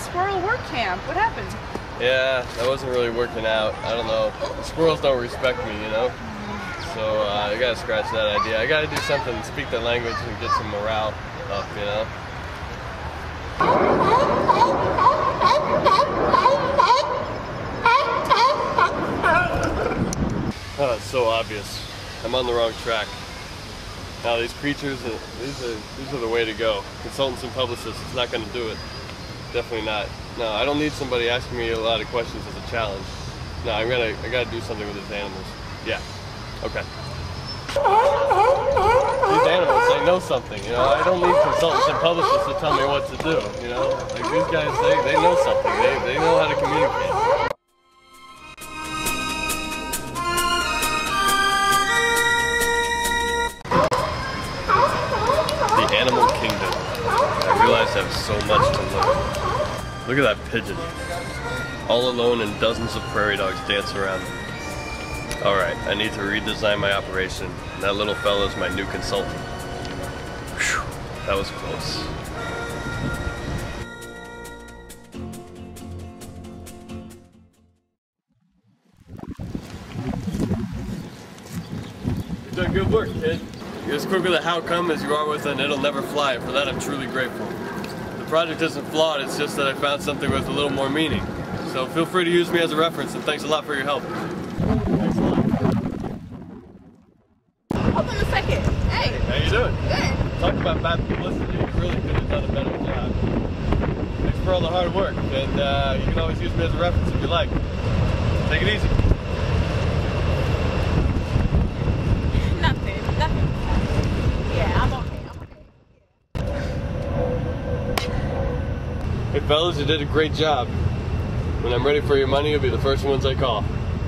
squirrel work camp. What happened? Yeah, that wasn't really working out. I don't know. The squirrels don't respect me, you know? So I gotta scratch that idea. I gotta do something to speak the language and get some morale up, you know? Oh, it's so obvious. I'm on the wrong track. Now these creatures, these are the way to go. Consultants and publicists, it's not gonna do it. Definitely not. No, I don't need somebody asking me a lot of questions as a challenge. No, I gotta do something with these animals. Yeah. Okay. These animals, they know something, you know. I don't need consultants and publicists to tell me what to do, you know. Like these guys, they know something. They know how to communicate. The animal kingdom. I realize I have so much to learn. Look at that pigeon. All alone and dozens of prairie dogs dance around me. Alright, I need to redesign my operation. That little fella's my new consultant. Whew, that was close. You've done good work, kid. You're as quick with a how come as you are with an it'll never fly. For that I'm truly grateful. The project isn't flawed, it's just that I found something with a little more meaning. So feel free to use me as a reference, and thanks a lot for your help. Thanks a lot. Hold on a second. Hey. How you doing? Good. Talk about bad publicity. You really could have done a better job. Thanks for all the hard work, and you can always use me as a reference if you like. Take it easy. Nothing. Yeah, I'm okay. Hey fellas, you did a great job. When I'm ready for your money, you'll be the first ones I call.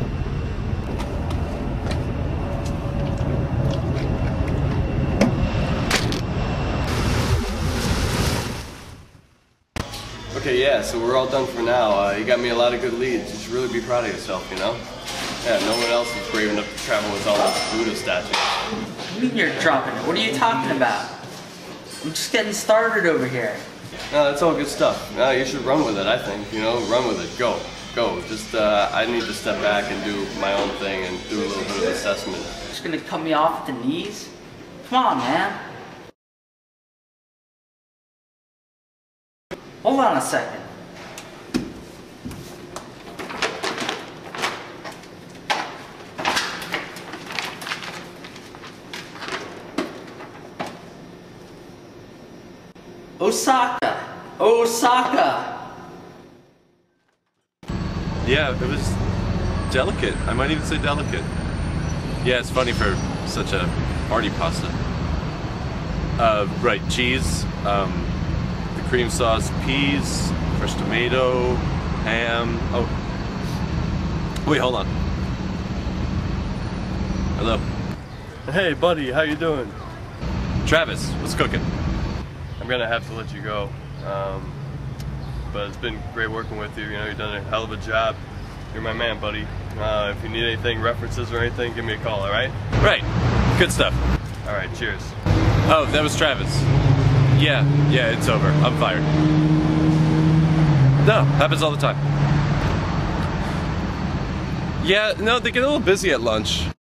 Okay, yeah, so we're all done for now. You got me a lot of good leads. You should really be proud of yourself, you know? Yeah, no one else is brave enough to travel with all those Buddha statues. What do you mean you're dropping it? What are you talking about? I'm just getting started over here. No, that's all good stuff. No, you should run with it, I think. You know, run with it. Go. Just, I need to step back and do my own thing and do a little bit of assessment. Just gonna cut me off at the knees? Come on, man. Hold on a second. Osaka! Yeah, it was delicate. I might even say delicate. Yeah, it's funny for such a hearty pasta. Right, cheese, the cream sauce, peas, fresh tomato, ham. Oh, wait, hold on. Hello. Hey, buddy, how you doing? Travis, what's cooking? I'm gonna have to let you go. But it's been great working with you. You know, you've done a hell of a job. You're my man, buddy. If you need anything, references or anything, give me a call, alright? Right, good stuff. Alright, cheers. Oh, that was Travis. Yeah, it's over. I'm fired. No, happens all the time. Yeah, no, they get a little busy at lunch.